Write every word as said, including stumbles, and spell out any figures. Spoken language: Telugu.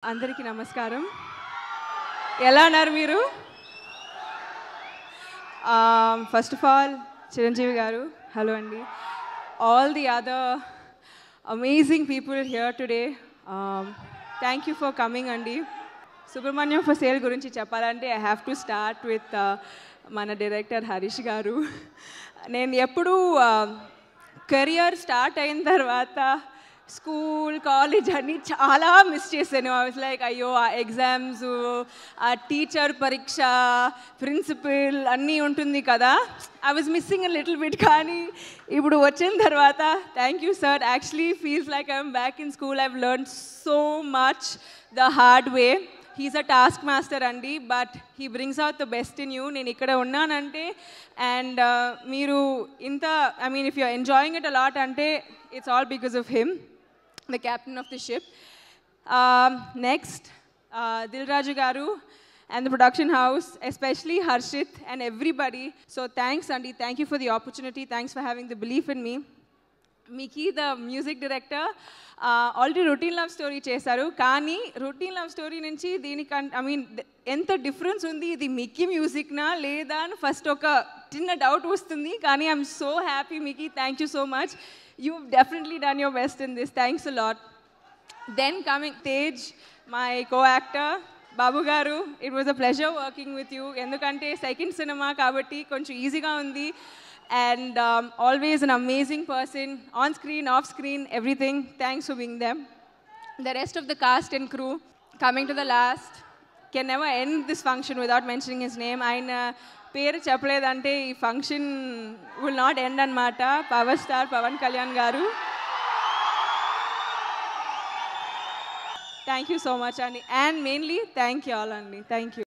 అందరికీ నమస్కారం. ఎలా ఉన్నారు మీరు? First of all Chiranjeevi garu, hello అండి. All the other amazing people here today, thank you for coming అండి. సుబ్రహ్మణ్యం ఫర్ సేల్ గురించి చెప్పాలంటే I have to start with మన డైరెక్టర్ హరీష్ గారు. నేను ఎప్పుడూ కెరియర్ స్టార్ట్ అయిన తర్వాత స్కూల్ కాలేజ్ అన్నీ చాలా మిస్ చేశాను. ఐ వాజ్ లైక్ అయ్యో ఆ ఎగ్జామ్స్, ఆ టీచర్ పరీక్ష, ప్రిన్సిపల్ అన్నీ ఉంటుంది కదా, I was missing a little bit. కానీ ఇప్పుడు వచ్చిన తర్వాత thank you sir, actually feels like I'm back in school. I've learn so much the hard way. He's a task master అండి, but he brings out the best in you. నేను ఇక్కడ ఉన్నానంటే అండ్ మీరు ఇంత I mean if you are enjoying it a lot అంటే it's all because of him, the captain of the ship. Um, next, uh, Dilraju Garu and the production house, especially Harshit and everybody. So thanks, Andy. Thank you for the opportunity. Thanks for having the belief in me. Miki, the music director, uh, already routine love story chesaru. Kani routine love story nunchi deeniki I mean ఎంత డిఫరెన్స్ ఉంది, ఇది మిక్కీ మ్యూజిక్నా లేదా అని ఫస్ట్ ఒక చిన్న డౌట్ వస్తుంది. కానీ I'm so happy Mickey, thank you so much. You've definitely done your best in this. Thanks a lot. Then coming Tej, my co-actor, Babu Garu, it was a pleasure working with you. Endukante second cinema kabatti konchu easy ga undi, and um, always an amazing person, on screen, off screen, everything. Thanks for being there. The rest of the cast and crew, coming to the last, can never end this function without mentioning his name. Aina పేరు చెప్పలేదంటే ఈ ఫంక్షన్ విల్ నాట్ ఎండ్ అన్నమాట. Power star Pawan Kalyan garu, thank you so much అండి. And mainly thank you all అండి. Thank you.